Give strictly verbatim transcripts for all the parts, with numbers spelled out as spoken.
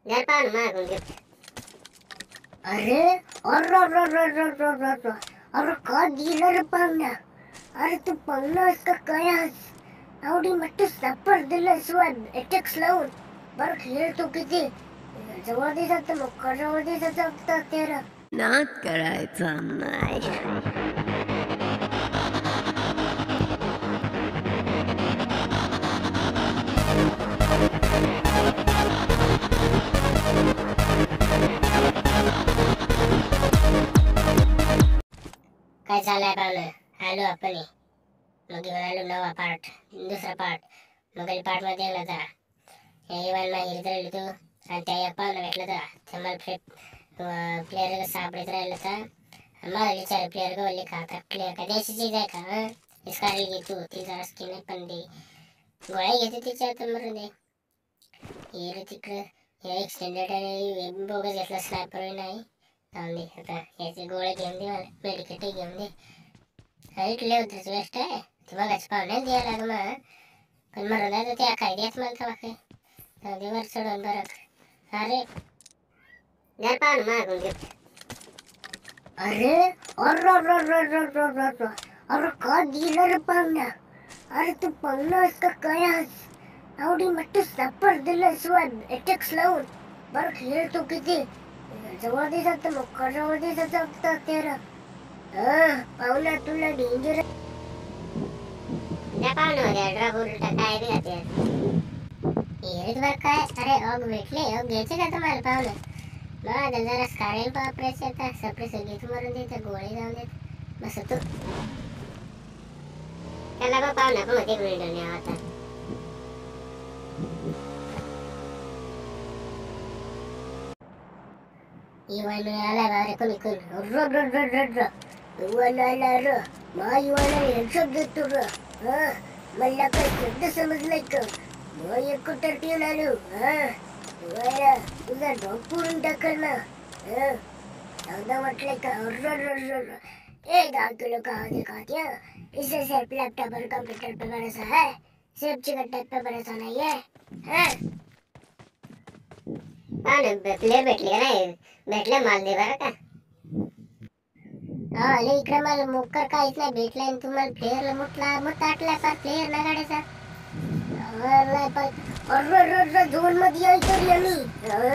घर पाहून मागून गिफ्ट. अरे अरे अरे अरे अरे अरे अरे अरे अरे का दिलं रे पाहुण्या. अरे तू पाहुणास का काय आज आवडी मट्ट सापर दिलंस व एटेक्स लावून बरं खेळतो किती जवळ दिसत मग जवळ दिसत तेरा नाद करायचा नाही. काय झालंय पाहुणं? आलो आपण मग घेऊन आलो नवा पार्ट, दुसरा पार्ट. मग पार्ट मध्ये गेला होता हे इव्हन मागितलं राहिलं तू आणि त्या एक पाहुणं भेटलं होता ते मला फ्लिप प्लेअर सापडत राहिलं होता. मला विचार प्लेअर गवले का आता प्लेअर का द्यायची चीज आहे का? हं इसकारी घे तू ती जरा स्किन आहे पण दे गोळ्या घेते तिच्या आता मरून दे ये रे तिकडं हे एक्सटेंडेड आहे बोगस घेतला स्नायपर नाही जाऊन दे आता याचे गोळे घेऊन दे मला मेडिकेट घेऊन दे. ऐकले होतेच वेस्ट आहे ते बघाच पाहुण्यात द्यायला लागलं मग पण मरून जायचं त्या काय द्याच मला तेव्हा काय जाऊ दे वर चढून बरं. अरे घर पाहून मागून गिफ्ट. अरे अरे अरे अरे अरे अरे अरे अरे अरे का दिलं रे पाहुण्या. अरे तू पाहुणास का काय आज आवडी मट्ट सापर दिलंस व एटेक्स लावून बरं खेळतो किती जवळ दिसत मग जवळ दिसत तेरा हं पाहुण्या तुला डेंजर त्या पाहुण्यामध्ये ड्रग उलटा काय बी घाते येत बरं काय. अरे ऑग भेटले ऑग घ्यायचे का तुम्हाला पाहुणं बघा जरा स्कारेल पापरेस येतात सप्रेस घेत मरून देत गोळे जाऊन देत बस तू त्याला बघ पाहुणा पण होते एक मिनिट नाही आता इवन आला बारे कोणी कोण र र र र र युवाला र मा युवाला हेडशॉट देतो र हं मला काय शब्द समजलाय का मग एक कुठं ठेवून आलो हं युवाला तुझा डॉग पुरून टाकल ना हं चांगला वाटलंय का र र र र ए दहा किलो का दिखा दिया इसे सिर्फ लैपटॉप और कंप्यूटर पे भरोसा है सिर्फ चिकन पे भरोसा नहीं है हैं पाहुणे प्लेअर भेटले का नाही भेटले माल दे बरं का. हा आले इकडे मला मोकर काहीच नाही भेटलाय आणि तुम्हाला प्लेअरला मुठला मग टाकला सर प्लेअर ना गाड्याचा अरे र र झोन मध्ये यायचं रे मी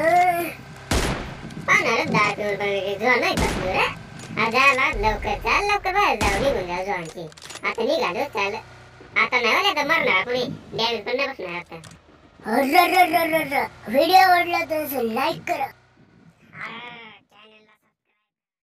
पाहणार दहा किलो पण झोन नाही बसलो रे आजाला लवकर चाल लवकर बाहेर जाऊ निघून जाऊ झोनची आता निघालो चाल आता नाही वाले तर मरणार कोणी डॅमेज पण नाही बसणार आता. अरे र र र र व्हिडिओ आवडला तर लाईक करा.